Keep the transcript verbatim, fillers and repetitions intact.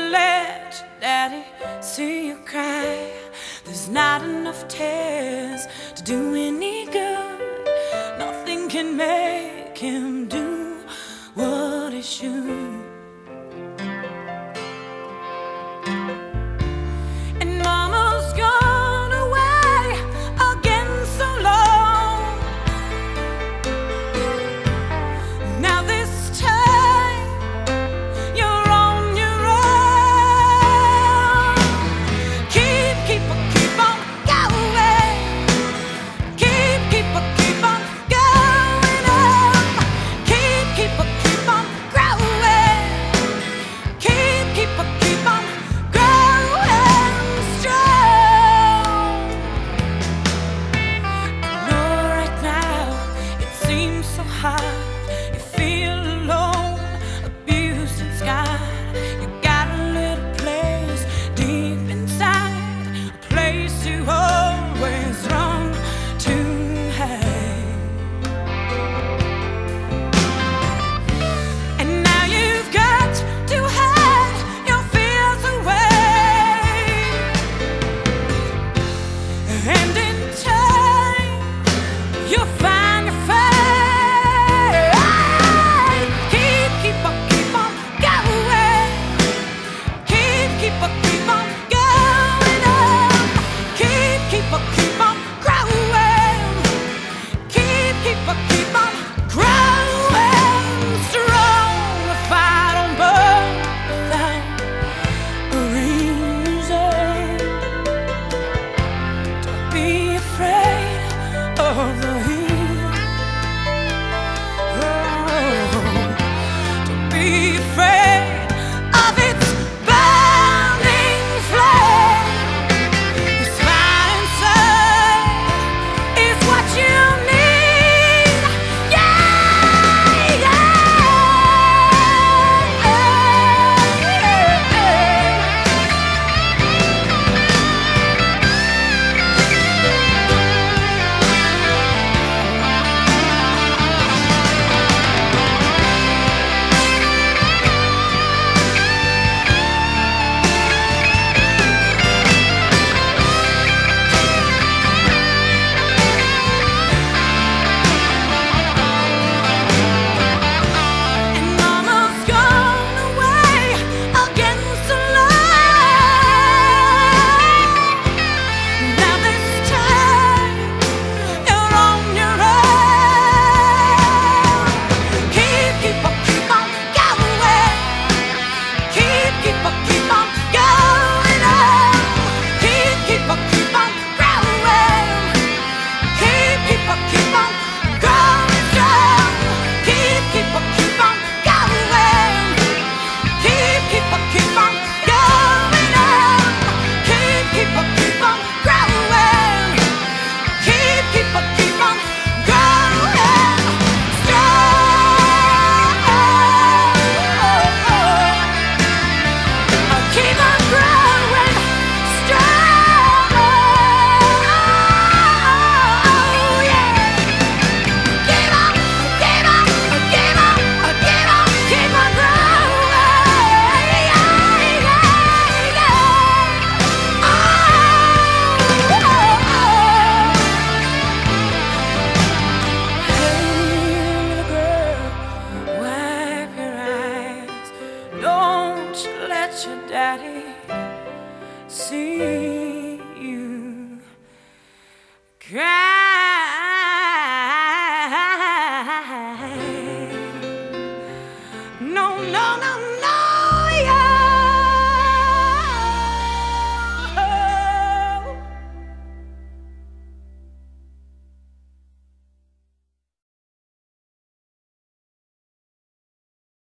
let your daddy see you cry. There's not enough tears to do any good. Nothing can make him do what he should. And mama's gone away again so long. Now this time you're on your own. Keep, keep, keep on going. Keep, keep, keep on going up. Keep, keep, keep on growing. Keep, keep, keep on growing strong. I know right now it seems so hard. You feel alone, abused and scarred. You got a little place deep inside, a place you always run to hide. And now you've got to hide your fears away. And in time you'll find your fate. Keep, keep on, keep on going. Keep, keep on, keep on going up. Keep, keep on, keep on growing. Keep, keep on, keep on growing strong. The fire don't burn without a reason. Don't be afraid of the heat. Oh, don't be afraid of its burning flame. This fire inside is what you need. Yeah, yeah, and mama's gone away again so long. Now this time you're on your own. Keep, keep on, keep on going. Keep, keep on, keep on going up. Keep, keep on, keep on growing. Keep, keep on, keep on growing strong. Keep, keep on, keep on going. Keep, keep on, keep on going up. Keep, keep on, keep on growing. Keep, keep on, keep on growing strong. Keep on growing strong. Yeah. Keep on, keep on, keep on, keep on, keep on growing. Yeah, yeah, yeah. Oh, oh, oh. Hey, little girl, wipe your eyes. Don't you let your daddy see you cry.